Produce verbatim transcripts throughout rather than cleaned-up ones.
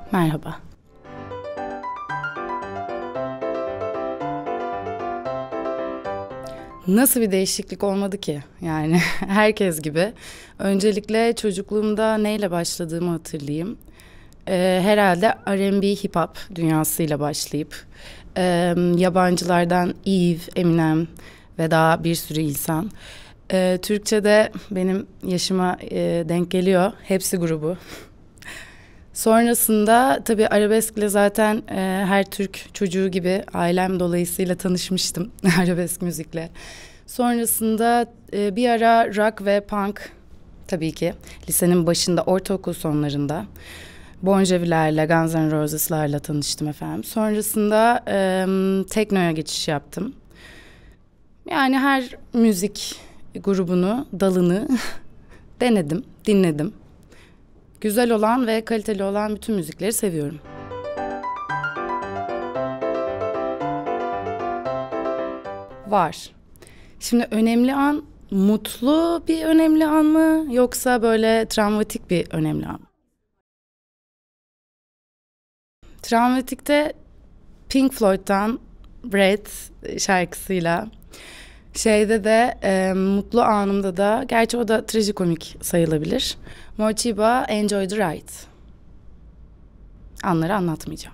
Merhaba. Nasıl bir değişiklik olmadı ki? Yani herkes gibi. Öncelikle çocukluğumda neyle başladığımı hatırlayayım. Ee, herhalde R and B hip hop dünyasıyla başlayıp e, yabancılardan Eve, Eminem ve daha bir sürü insan. Ee, Türkçe'de benim yaşıma e, denk geliyor. Hepsi grubu. Sonrasında tabii arabeskle zaten e, her Türk çocuğu gibi ailem dolayısıyla tanışmıştım arabesk müzikle. Sonrasında e, bir ara rock ve punk tabii ki lisenin başında, ortaokul sonlarında Bon Jovi'lerle, Guns N' Roses'larla tanıştım efendim. Sonrasında e, teknoya geçiş yaptım. Yani her müzik grubunu, dalını denedim, dinledim. Güzel olan ve kaliteli olan bütün müzikleri seviyorum. Var. Şimdi önemli an mutlu bir önemli an mı yoksa böyle travmatik bir önemli an mı? Travmatikte Pink Floyd'dan Bread şarkısıyla, şeyde de e, mutlu anımda da, gerçi o da trajikomik sayılabilir, Mortiba Enjoy the Ride. Anları anlatmayacağım.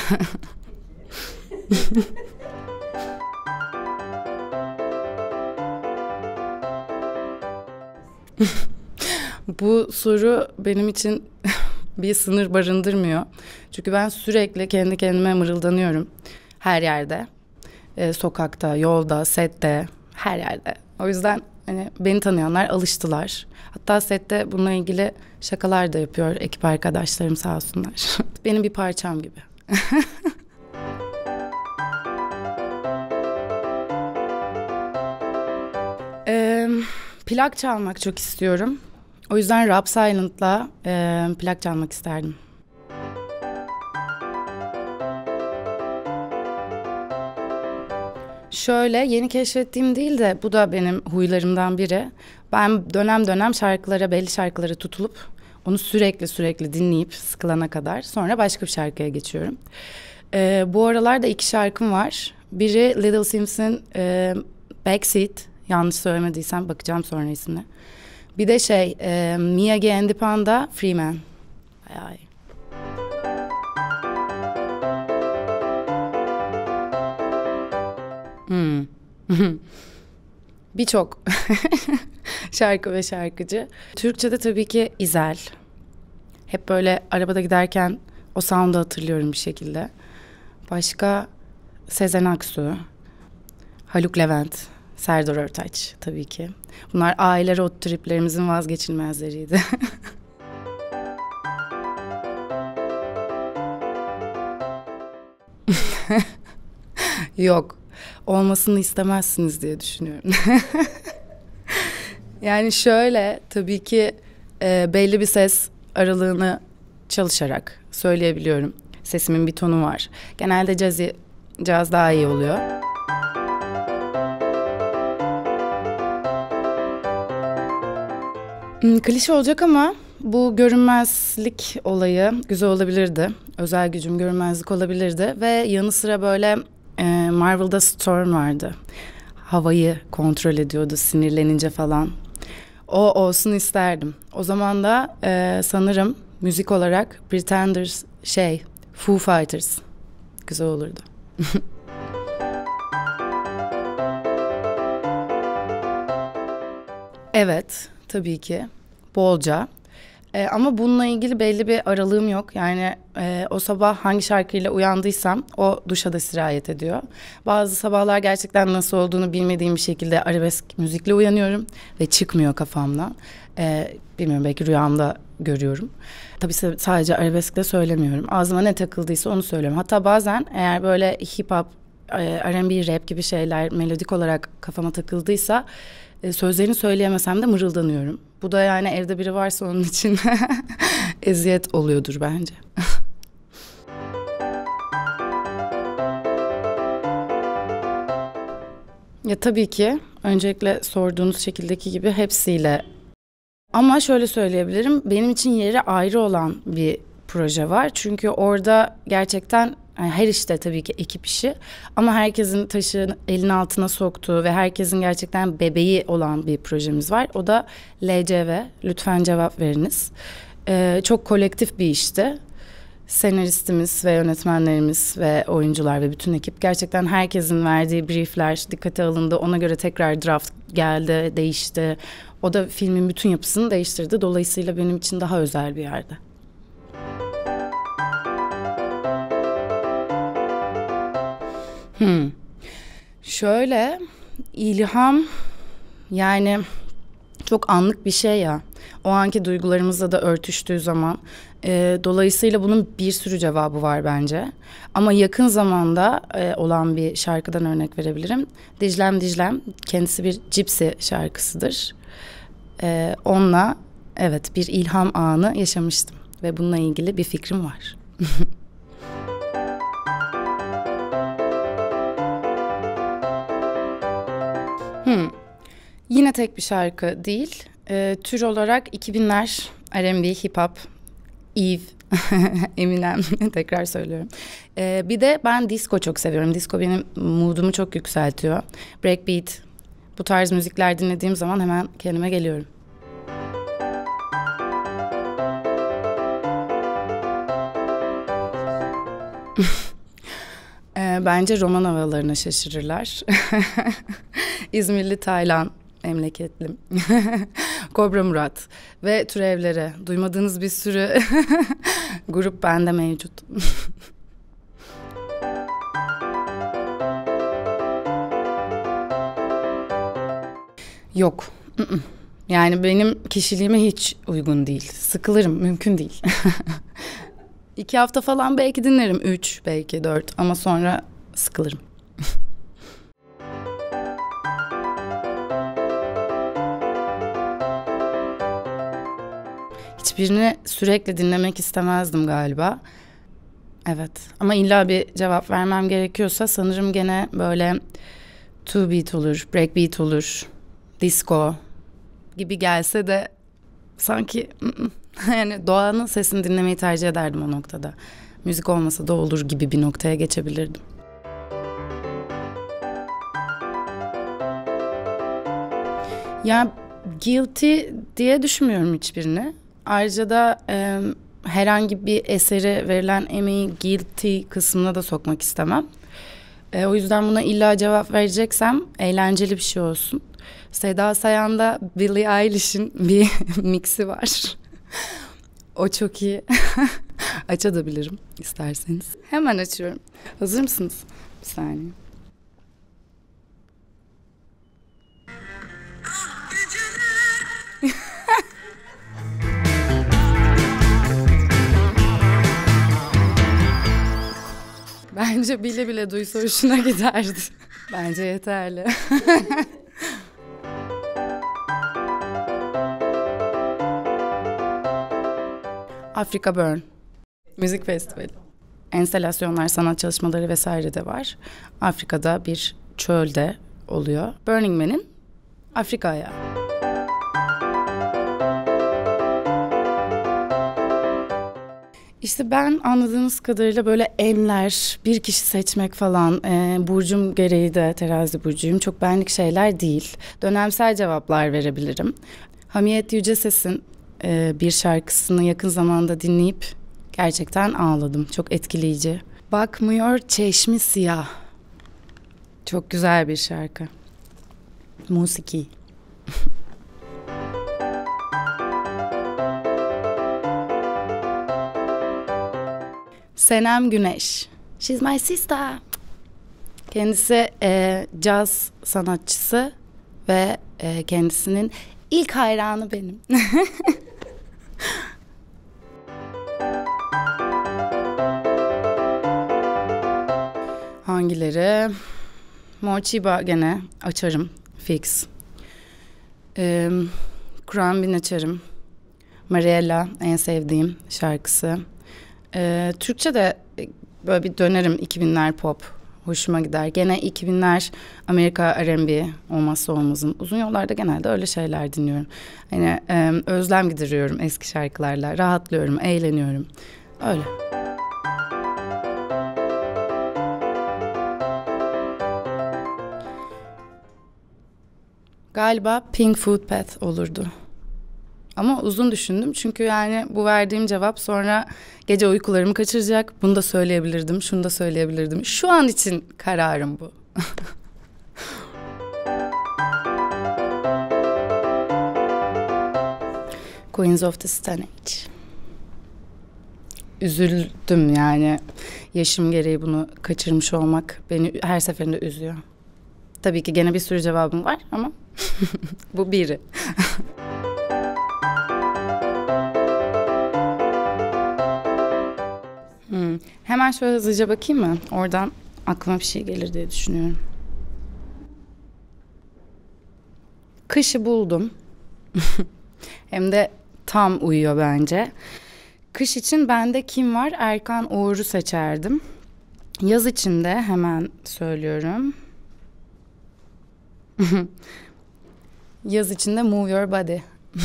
Bu soru benim için bir sınır barındırmıyor. Çünkü ben sürekli kendi kendime mırıldanıyorum. Her yerde. Ee, sokakta, yolda, sette, her yerde. O yüzden hani beni tanıyanlar alıştılar. Hatta sette bununla ilgili şakalar da yapıyor ekip arkadaşlarım, sağ olsunlar. Benim bir parçam gibi. ee, plak çalmak çok istiyorum. O yüzden Rap Silent'la e, plak çalmak isterdim. Şöyle, yeni keşfettiğim değil de bu da benim huylarımdan biri. Ben dönem dönem şarkılara, belli şarkılara tutulup onu sürekli sürekli dinleyip sıkılana kadar sonra başka bir şarkıya geçiyorum. Ee, bu aralarda iki şarkım var. Biri Little Sims'in e, Backseat. Yanlış söylemediysem bakacağım sonra ismine. Bir de şey e, Miyagi and the Panda Free Man. Ay ay. Hmm. Birçok şarkı ve şarkıcı. Türkçe'de tabii ki İzel. Hep böyle arabada giderken o sound'u hatırlıyorum bir şekilde. Başka Sezen Aksu, Haluk Levent, Serdar Ortaç tabii ki. Bunlar aile road triplerimizin vazgeçilmezleriydi. Yok. Olmasını istemezsiniz diye düşünüyorum. Yani şöyle, tabii ki e, belli bir ses aralığını çalışarak söyleyebiliyorum. Sesimin bir tonu var. Genelde cazı, caz daha iyi oluyor. Hmm, klişe olacak ama bu görünmezlik olayı güzel olabilirdi. Özel gücüm görünmezlik olabilirdi ve yanı sıra böyle e, Marvel'da Storm vardı. Havayı kontrol ediyordu sinirlenince falan. O olsun isterdim. O zaman da e, sanırım müzik olarak Pretenders, şey, Foo Fighters güzel olurdu. Evet, tabii ki. Bolca. Ee, ama bununla ilgili belli bir aralığım yok. Yani e, o sabah hangi şarkıyla uyandıysam o duşa da sirayet ediyor. Bazı sabahlar gerçekten nasıl olduğunu bilmediğim bir şekilde arabesk müzikle uyanıyorum ve çıkmıyor kafamdan. Ee, bilmiyorum, belki rüyamda görüyorum. Tabii sadece arabeskle söylemiyorum. Ağzıma ne takıldıysa onu söylüyorum. Hatta bazen eğer böyle hip hop, R and B, rap gibi şeyler melodik olarak kafama takıldıysa sözlerini söyleyemesem de mırıldanıyorum. Bu da yani evde biri varsa onun için eziyet oluyordur bence. Ya tabii ki öncelikle sorduğunuz şekildeki gibi hepsiyle. Ama şöyle söyleyebilirim, benim için yeri ayrı olan bir proje var. Çünkü orada gerçekten yani her işte tabii ki ekip işi ama herkesin taşı elin altına soktuğu ve herkesin gerçekten bebeği olan bir projemiz var. O da L C V, lütfen cevap veriniz. Ee, çok kolektif bir işti. Senaristimiz ve yönetmenlerimiz ve oyuncular ve bütün ekip gerçekten herkesin verdiği briefler dikkate alındı. Ona göre tekrar draft geldi, değişti. O da filmin bütün yapısını değiştirdi. Dolayısıyla benim için daha özel bir yerde. Hmm. Şöyle, ilham yani çok anlık bir şey ya. O anki duygularımızla da örtüştüğü zaman. E, dolayısıyla bunun bir sürü cevabı var bence. Ama yakın zamanda e, olan bir şarkıdan örnek verebilirim. Diclem Diclem kendisi bir Cipsi şarkısıdır. E, onunla evet bir ilham anı yaşamıştım. Ve bununla ilgili bir fikrim var. hmm. Yine tek bir şarkı değil. E, tür olarak iki binler R and B, hip hop, Eve, Eminem tekrar söylüyorum. Ee, bir de ben disco çok seviyorum. Disco benim moodumu çok yükseltiyor. Breakbeat, bu tarz müzikler dinlediğim zaman hemen kendime geliyorum. ee, bence roman havalarına şaşırırlar. İzmirli Taylan memleketlim. Kobra Murat ve türevleri. Duymadığınız bir sürü grup bende mevcut. Yok. Yani benim kişiliğime hiç uygun değil. Sıkılırım, mümkün değil. İki hafta falan belki dinlerim. Üç, belki dört ama sonra sıkılırım. Hiçbirini sürekli dinlemek istemezdim galiba. Evet ama illa bir cevap vermem gerekiyorsa sanırım gene böyle two beat olur, break beat olur, disco gibi gelse de sanki yani doğanın sesini dinlemeyi tercih ederdim o noktada. Müzik olmasa da olur gibi bir noktaya geçebilirdim. Ya guilty diye düşünmüyorum hiçbirini. Ayrıca da e, herhangi bir esere verilen emeği guilty kısmına da sokmak istemem. E, o yüzden buna illa cevap vereceksem eğlenceli bir şey olsun. Seda Sayan'da Billie Eilish'in bir mixi var. O çok iyi. Açabilirim isterseniz. Hemen açıyorum. Hazır mısınız? Bir saniye. Bence bile bile duysa hoşuna giderdi. Bence yeterli. Afrika Burn Müzik Festivali. Enstalasyonlar, sanat çalışmaları vesaire de var. Afrika'da bir çölde oluyor. Burning Man'in Afrika ayağı. İşte ben anladığınız kadarıyla böyle enler, bir kişi seçmek falan, e, burcum gereği de terazi burcuyum. Çok benlik şeyler değil. Dönemsel cevaplar verebilirim. Hamiyet Yüceses'in e, bir şarkısını yakın zamanda dinleyip gerçekten ağladım. Çok etkileyici. Bakmıyor çeşmi siyah. Çok güzel bir şarkı. Musiki. Senem Güneş. She's my sister. Kendisi e, caz sanatçısı ve e, kendisinin ilk hayranı benim. Hangileri? Mochiba gene açarım. Fix. Ee, Kur'an açarım. Mariella en sevdiğim şarkısı. Ee, Türkçe de böyle bir dönerim, iki binler pop. Hoşuma gider. Gene iki binler Amerika R and B olmazsa olmazım. Uzun yollarda genelde öyle şeyler dinliyorum. Hani e, özlem gideriyorum eski şarkılarla. Rahatlıyorum, eğleniyorum. Öyle. Galiba Pink Food Path olurdu. Ama uzun düşündüm çünkü yani bu verdiğim cevap sonra gece uykularımı kaçıracak. Bunu da söyleyebilirdim, şunu da söyleyebilirdim. Şu an için kararım bu. Queens of the Stone Age. Üzüldüm yani. Yaşım gereği bunu kaçırmış olmak beni her seferinde üzüyor. Tabii ki gene bir sürü cevabım var ama bu biri. hmm. Hemen şöyle hızlıca bakayım mı? Oradan aklıma bir şey gelir diye düşünüyorum. Kışı buldum. Hem de tam uyuyor bence. Kış için bende kim var? Erkan Oğur'u seçerdim. Yaz için de hemen söylüyorum. Yaz için de Move Your Body.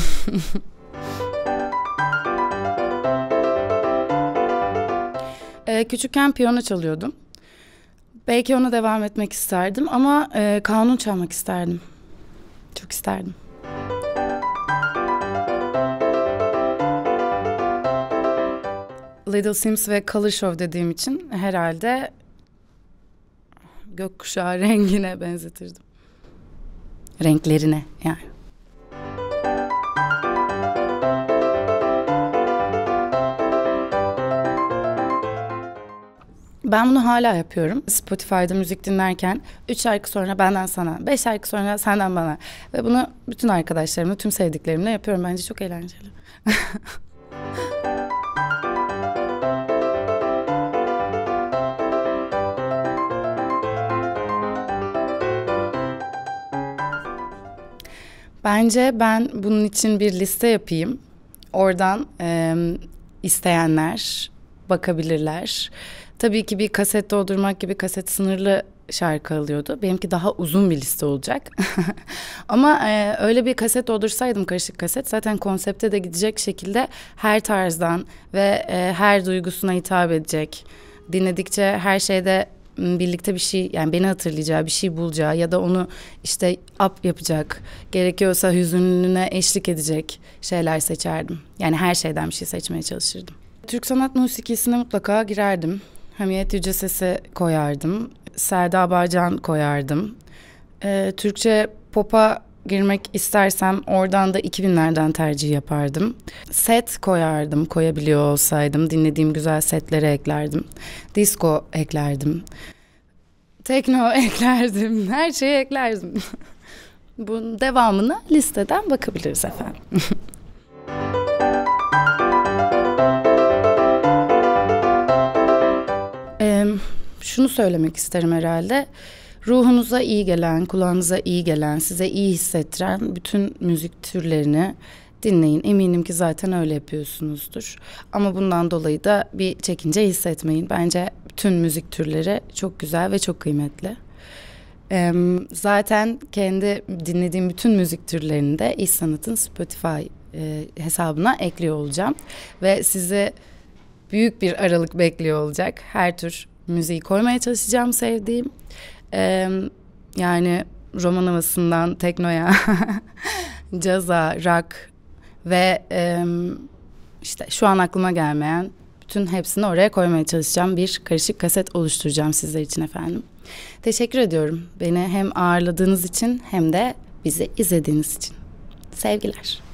ee, küçükken piyano çalıyordum. Belki ona devam etmek isterdim ama e, kanun çalmak isterdim. Çok isterdim. Little Sims ve Color Show dediğim için herhalde gökkuşağı rengine benzetirdim. Renklerine yani. Ben bunu hala yapıyorum. Spotify'da müzik dinlerken üç şarkı sonra benden sana, beş şarkı sonra senden bana. Ve bunu bütün arkadaşlarımla, tüm sevdiklerimle yapıyorum. Bence çok eğlenceli. Bence ben bunun için bir liste yapayım. Oradan e, isteyenler bakabilirler. Tabii ki bir kaset doldurmak gibi kaset sınırlı şarkı alıyordu. Benimki daha uzun bir liste olacak. Ama e, öyle bir kaset doldursaydım, karışık kaset, zaten konsepte de gidecek şekilde her tarzdan ve e, her duygusuna hitap edecek. Dinledikçe her şeyde birlikte bir şey, yani beni hatırlayacağı bir şey bulacağı ya da onu işte up yapacak, gerekiyorsa hüzünlüğüne eşlik edecek şeyler seçerdim. Yani her şeyden bir şey seçmeye çalışırdım. Türk sanat musikisine mutlaka girerdim. Hamiyet Yüceses'i koyardım. Selda Bağcan koyardım. Ee, Türkçe pop'a girmek istersem oradan da iki binlerden tercih yapardım. Set koyardım, koyabiliyor olsaydım. Dinlediğim güzel setlere eklerdim. Disco eklerdim. Tekno eklerdim. Her şeyi eklerdim. Bunun devamına listeden bakabiliriz efendim. ee, şunu söylemek isterim herhalde. Ruhunuza iyi gelen, kulağınıza iyi gelen, size iyi hissettiren bütün müzik türlerini dinleyin. Eminim ki zaten öyle yapıyorsunuzdur. Ama bundan dolayı da bir çekince hissetmeyin. Bence bütün müzik türleri çok güzel ve çok kıymetli. Ee, zaten kendi dinlediğim bütün müzik türlerini de İş Sanat'ın Spotify e, hesabına ekliyor olacağım. Ve sizi büyük bir aralık bekliyor olacak. Her tür müziği koymaya çalışacağım sevdiğim. Ee, yani roman havasından teknoya, caza, rock ve e, işte şu an aklıma gelmeyen bütün hepsini oraya koymaya çalışacağım. Bir karışık kaset oluşturacağım sizler için efendim. Teşekkür ediyorum beni hem ağırladığınız için hem de bizi izlediğiniz için. Sevgiler.